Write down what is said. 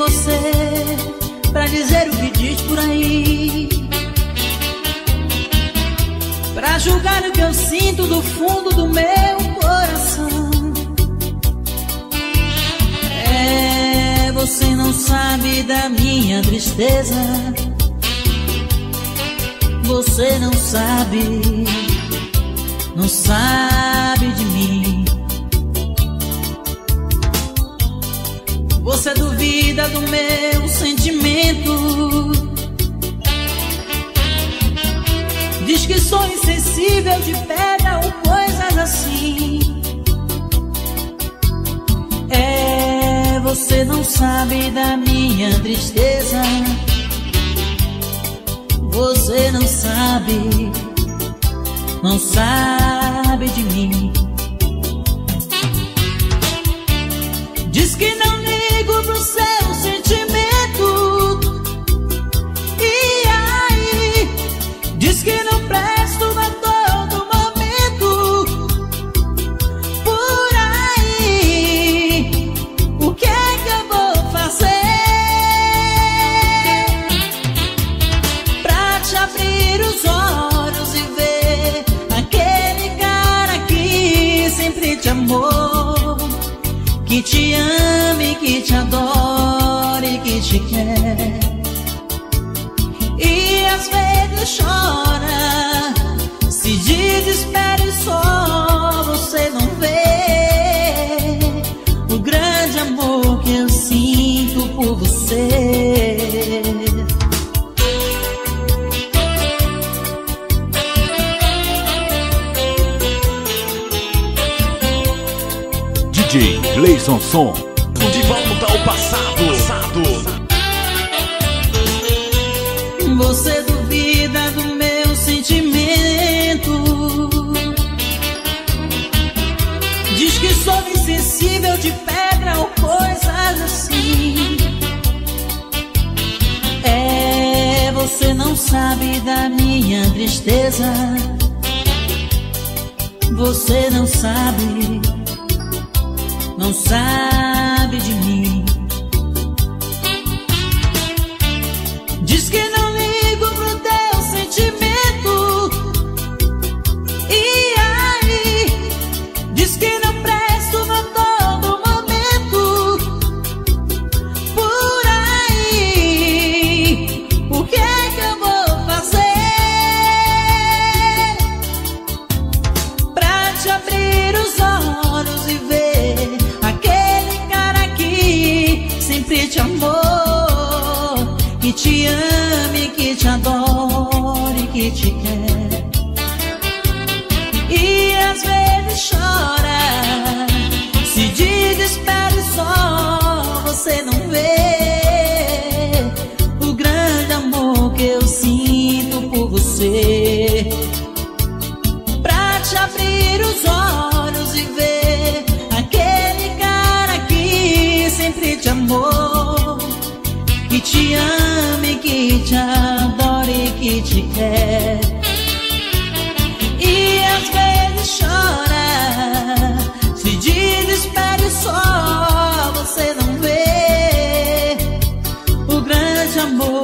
você pra dizer o que diz por aí, pra julgar o que eu sinto do fundo do meu coração. Você não sabe da minha tristeza, você não sabe de mim. Você duvida do meu sentimento, diz que sou insensível de pedra ou coisas assim. Você não sabe da minha tristeza, você não sabe de mim. Diz que não ligo pro seu sentimento, e aí diz que não presto a todo momento. Por aí, o que é que eu vou fazer pra te abrir os olhos e ver aquele cara que sempre te amou, que te ame, que te adore, que te quer. E às vezes chora, se desespera e só você não vê o grande amor que eu sinto por você. DJ Gleison Som, de volta ao passado. Você duvida do meu sentimento, diz que sou insensível de pedra ou coisas assim. Você não sabe da minha tristeza, você não sabe de mim. Diz que não ligo pro teu sentimento, e aí diz que não presto a todo momento. Por aí, o que é que eu vou fazer pra te abrir os olhos e ver aquele cara que sempre te amou, que te ame, que te adore, que te quer. E às vezes chora, se desespera e só você não vê o grande amor que eu sinto por você. Pra te abrir os olhos e ver aquele cara que sempre te amou, que te ame, que te adore, que te quer. E às vezes chora, se desespera e só você não vê o grande amor